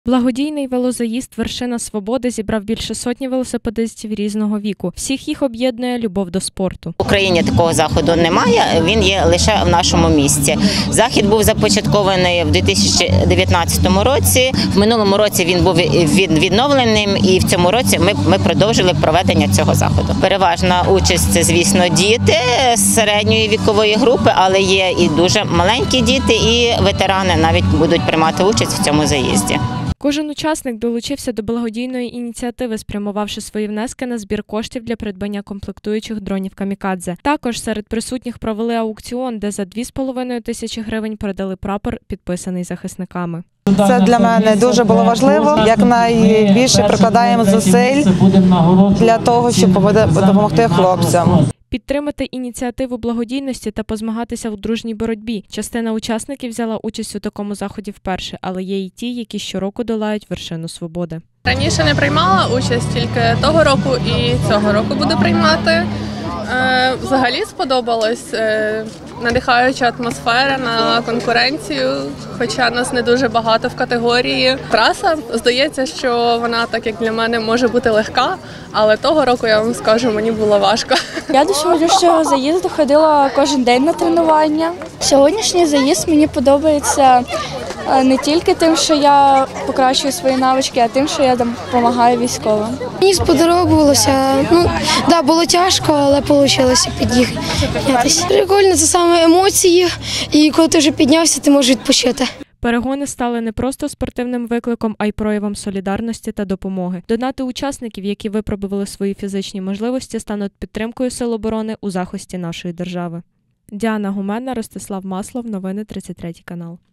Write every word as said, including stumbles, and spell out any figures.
Благодійний велозаїзд «Вершина Свободи» зібрав більше сотні велосипедистів різного віку. Всіх їх об'єднує любов до спорту. В Україні такого заходу немає, він є лише в нашому місті. Захід був започаткований в дві тисячі дев'ятнадцятому році. В минулому році він був відновленим, і в цьому році ми, ми продовжили проведення цього заходу. Переважна участь – це, звісно, діти з середньої вікової групи, але є і дуже маленькі діти, і ветерани навіть будуть приймати участь в цьому заїзді. Кожен учасник долучився до благодійної ініціативи, спрямувавши свої внески на збір коштів для придбання комплектуючих дронів «Камікадзе». Також серед присутніх провели аукціон, де за дві з половиною тисячі гривень продали прапор, підписаний захисниками. Це для мене дуже було важливо. Якнайбільше прикладаємо зусиль для того, щоб допомогти хлопцям. Підтримати ініціативу благодійності та позмагатися у дружній боротьбі. Частина учасників взяла участь у такому заході вперше, але є і ті, які щороку долають вершину свободи. Раніше не приймала участь, тільки того року і цього року буду приймати. Взагалі сподобалось, надихаюча атмосфера на конкуренцію, хоча нас не дуже багато в категорії. Траса, здається, що вона, так як для мене, може бути легка, але того року, я вам скажу, мені було важко. Я до сьогоднішнього заїзду ходила кожен день на тренування. Сьогоднішній заїзд мені подобається не тільки тим, що я покращую свої навички, а тим, що я допомагаю військовим. Мені сподобалося. Ну, да, було тяжко, але вийшло піднятися. Прикольно, це саме емоції, і коли ти вже піднявся, ти можеш відпочити. Перегони стали не просто спортивним викликом, а й проявом солідарності та допомоги. Донати учасників, які випробували свої фізичні можливості, стануть підтримкою Сил оборони у захисті нашої держави. Діана Гуменна, Ростислав Маслов, новини тридцять третій канал.